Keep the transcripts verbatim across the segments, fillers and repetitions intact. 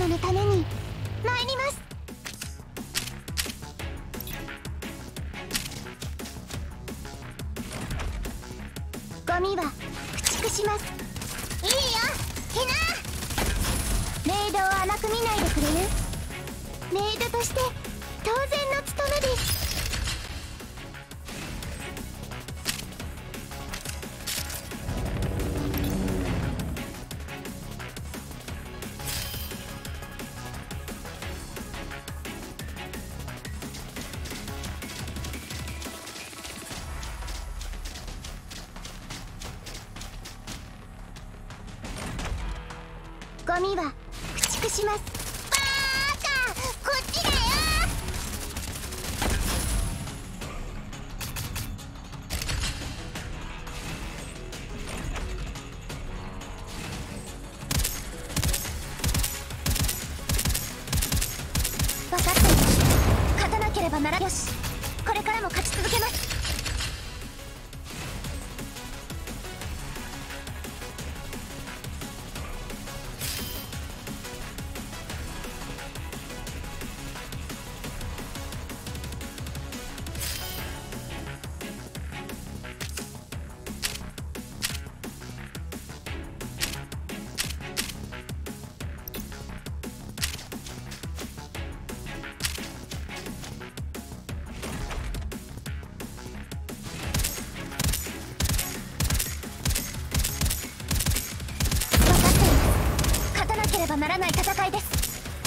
様のために参ります。ゴミは駆逐します。いいよひな。メイドを甘く見ないでくれる？メイドとして当然の務めです。ゴミは駆逐します。バーカ、こっちだよ。分かっています。勝たなければならよし、これからも勝ち続けます。ならない戦いです。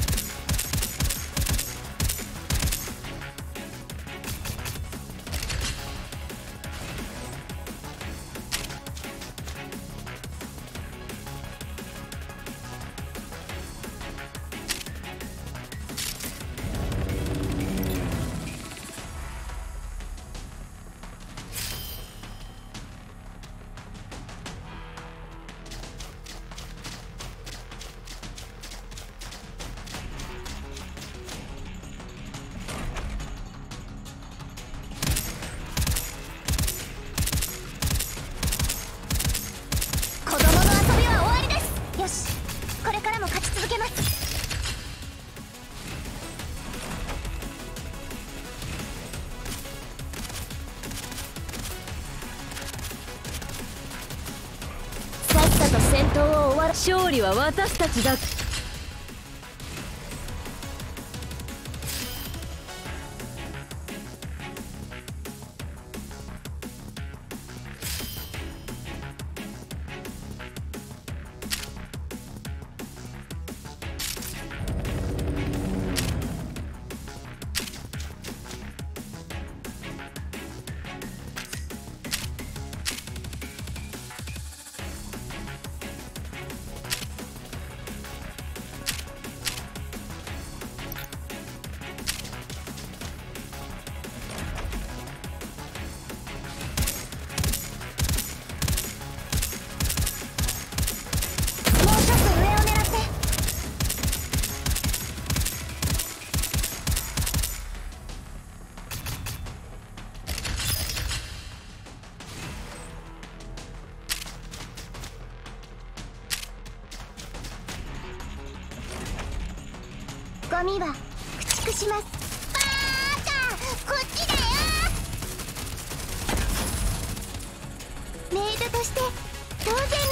よし、これからも勝ち続けます。さっさと戦闘を終わら。勝利は私たちだ。ゴミは駆逐します。バーカ、こっちだよ。メイドとして当然